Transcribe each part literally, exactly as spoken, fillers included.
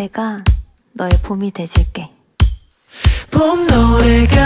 노래가 너의 봄이 돼줄게. 봄 노래가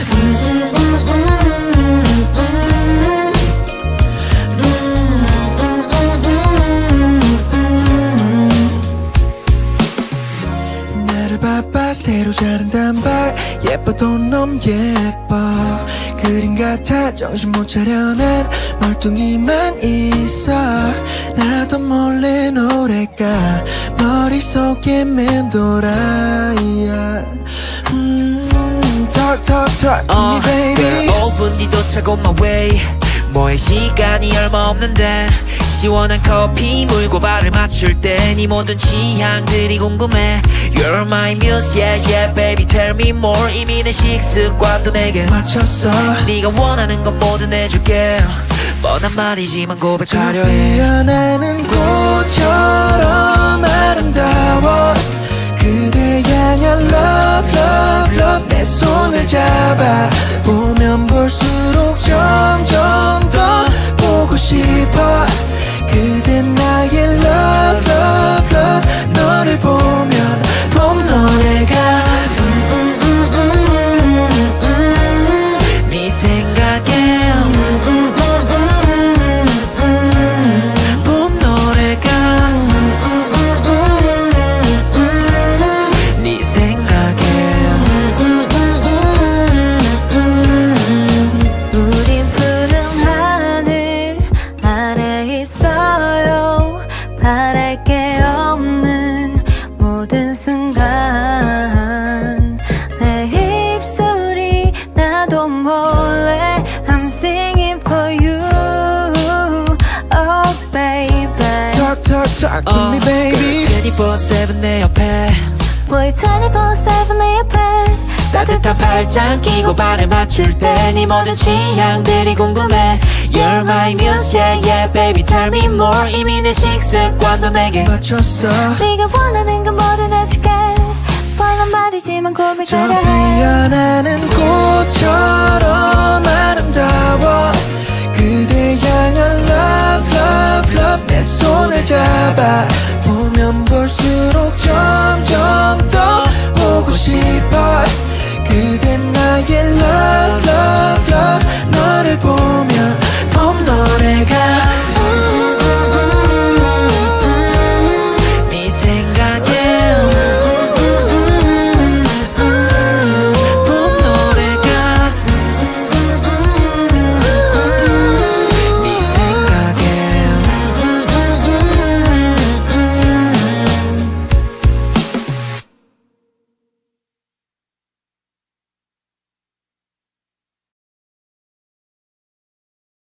나를 바빠 새로 자른 단발 예뻐도 너무 예뻐 그림 같아 정신 못 차려 난 멀뚱히만 있어 나도 몰래 노래가 머릿속에 맴돌아 yeah. 음, Talk talk talk to uh, me baby 오 분 뒤 도착 on my way 뭐해 시간이 얼마 없는데 시원한 커피 물고 발을 맞출 때 네 모든 취향들이 궁금해 You're my muse yeah yeah baby tell me more 이미 내 식습관도 내게 맞췄어 네가 원하는 건 뭐든 해줄게 뻔한 말이지만 고백하려 해 피어나는 꽃처럼 아름다워 그대 향한 love love love 내 손을 잡아 보면 볼수록 점점 더 보고 싶어 그대 나의 love love love 너를 보면 봄 노래가 음, 음, 음, 음, 음, 음. 네 생각에 음, 음, 음, 음, 음. 봄 노래가 음, 음, 음, 음, 음. 네 생각에 음, 음, 음, 음, 음. 우린 푸른 하늘 아래 있어요. 바랄 게 없는 모든 순간 내 입술이 나도 몰래 I'm singing for you oh baby Talk talk talk to me baby twenty-four seven 내 옆에 Boy twenty-four seven 내 옆에 따뜻한 팔짱 끼고 발을 맞출 때 네 모든 취향들이 궁금해 You're my muse yeah yeah baby tell me more 이미 내 식습관도 내게 맞췄어 네가 원하는 건 뭐든 해줄게 뻔한 말이지만 저 고백하려 해 피어나는 꽃처럼 아름다워 그대 향한 love love love 내 손을 잡아 보면 볼수록 점